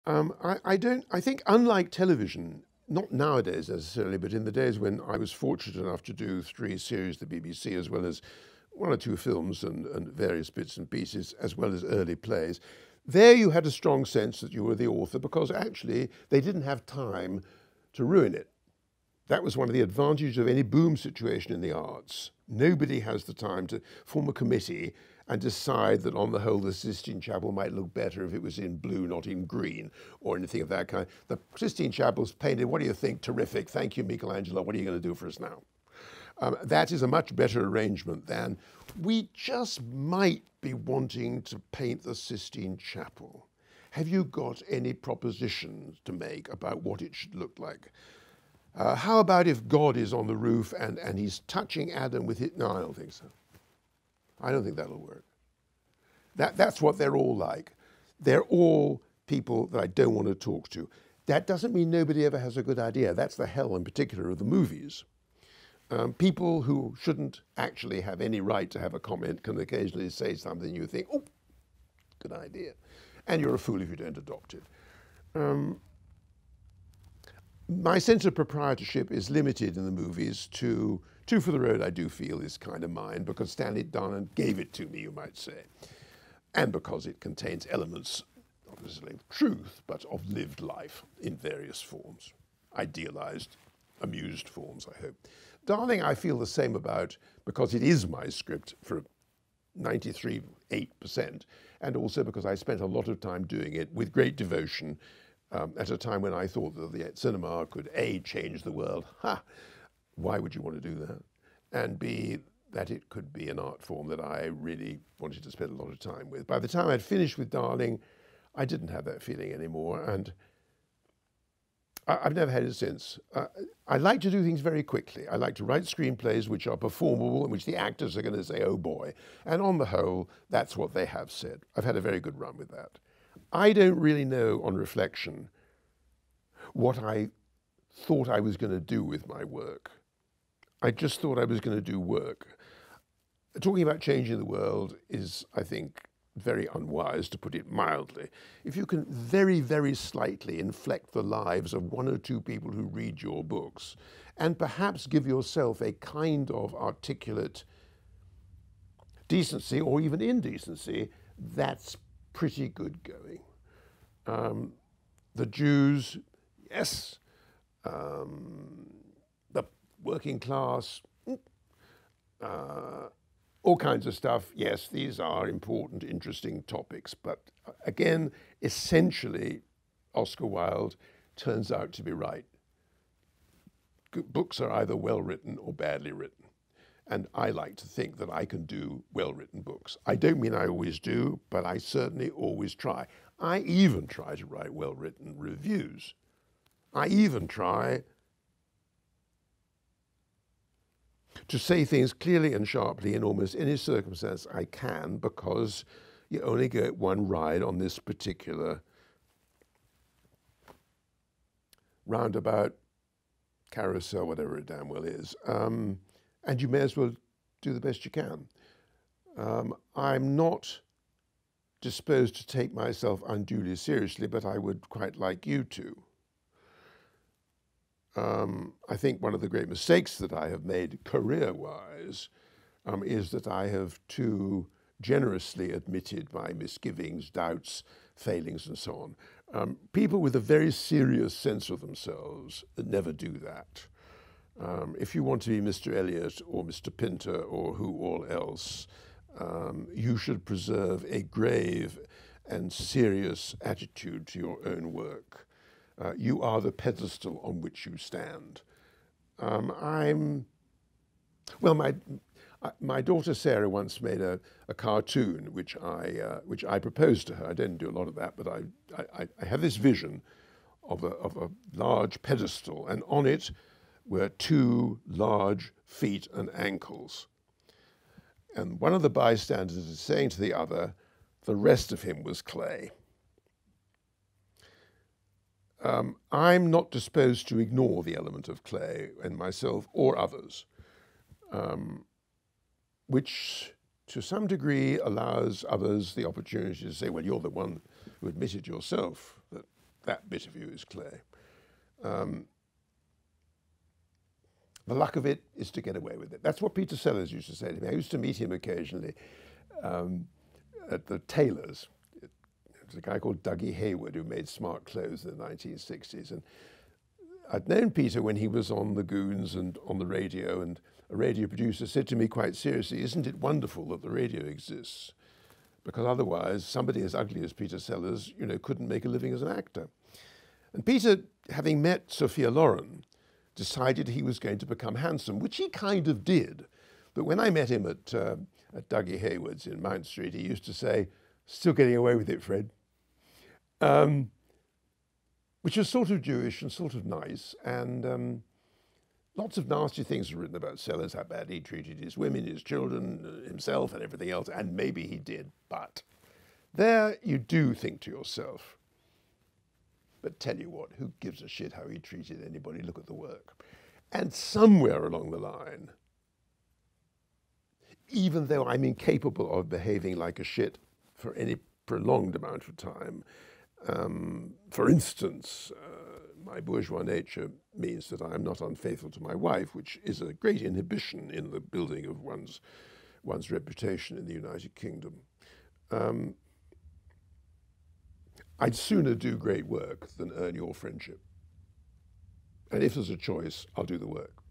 I think unlike television, not nowadays necessarily, but in the days when I was fortunate enough to do 3 series at the BBC, as well as 1 or 2 films and various bits and pieces, as well as early plays, there you had a strong sense that you were the author because actually they didn't have time to ruin it. That was one of the advantages of any boom situation in the arts. Nobody has the time to form a committee and decide that on the whole the Sistine Chapel might look better if it was in blue, not in green, or anything of that kind. The Sistine Chapel's painted, what do you think? Terrific, thank you, Michelangelo, what are you going to do for us now? That is a much better arrangement than we just might be wanting to paint the Sistine Chapel. Have you got any propositions to make about what it should look like? How about if God is on the roof and he's touching Adam with it? No, I don't think so. I don't think that'll work. That's what they're all like. They're all people that I don't want to talk to. That doesn't mean nobody ever has a good idea. That's the hell in particular of the movies. People who shouldn't actually have any right to have a comment can occasionally say something you think, oh, good idea. And you're a fool if you don't adopt it. My sense of proprietorship is limited in the movies to Two for the Road, I do feel, is kind of mine because Stanley Donen gave it to me, you might say. And because it contains elements, not necessarily of truth, but of lived life in various forms. Idealized, amused forms, I hope. Darling, I feel the same about, because it is my script for 93.8%, and also because I spent a lot of time doing it with great devotion at a time when I thought that the cinema could A, change the world, why would you want to do that? And B, that it could be an art form that I really wanted to spend a lot of time with. By the time I'd finished with Darling, I didn't have that feeling anymore, and I've never had it since. I like to do things very quickly. I like to write screenplays which are performable, in which the actors are going to say, oh boy. And on the whole, that's what they have said. I've had a very good run with that. I don't really know, on reflection, what I thought I was going to do with my work. I just thought I was going to do work. Talking about changing the world is, I think, very unwise, to put it mildly. If you can very, very slightly inflect the lives of 1 or 2 people who read your books, and perhaps give yourself a kind of articulate decency or even indecency, that's pretty good going. The Jews, yes. The working class, all kinds of stuff. Yes, these are important, interesting topics. But again, essentially, Oscar Wilde turns out to be right. Books are either well written or badly written. And I like to think that I can do well-written books. I don't mean I always do, but I certainly always try. I even try to write well-written reviews. I even try to say things clearly and sharply in almost any circumstance I can, because you only get one ride on this particular roundabout, carousel, whatever it damn well is. And you may as well do the best you can. I'm not disposed to take myself unduly seriously, but I would quite like you to. I think one of the great mistakes that I have made career-wise is that I have too generously admitted my misgivings, doubts, failings, and so on. People with a very serious sense of themselves never do that. If you want to be Mr. Eliot or Mr. Pinter or who all else, you should preserve a grave and serious attitude to your own work. You are the pedestal on which you stand. My daughter Sarah once made a cartoon which I proposed to her. I didn't do a lot of that, but I have this vision of a large pedestal, and on it were 2 large feet and ankles. And one of the bystanders is saying to the other, the rest of him was clay. I'm not disposed to ignore the element of clay in myself or others, which to some degree allows others the opportunity to say, well, you're the one who admitted yourself that that bit of you is clay. The luck of it is to get away with it. That's what Peter Sellers used to say to me. I used to meet him occasionally at the tailor's. There's a guy called Dougie Hayward who made smart clothes in the 1960s. And I'd known Peter when he was on the Goons and on the radio, and a radio producer said to me quite seriously, "Isn't it wonderful that the radio exists? Because otherwise somebody as ugly as Peter Sellers, you know, couldn't make a living as an actor." And Peter, having met Sophia Loren, decided he was going to become handsome, which he kind of did. But when I met him at Dougie Hayward's in Mount Street, he used to say, "Still getting away with it, Fred," which was sort of Jewish and sort of nice. And lots of nasty things were written about Sellers, how bad he treated his women, his children, himself, and everything else. And maybe he did, but there you do think to yourself, but tell you what, who gives a shit how he treated anybody? Look at the work. And somewhere along the line, even though I'm incapable of behaving like a shit for any prolonged amount of time, for instance, my bourgeois nature means that I am not unfaithful to my wife, which is a great inhibition in the building of one's reputation in the United Kingdom. I'd sooner do great work than earn your friendship. And if there's a choice, I'll do the work.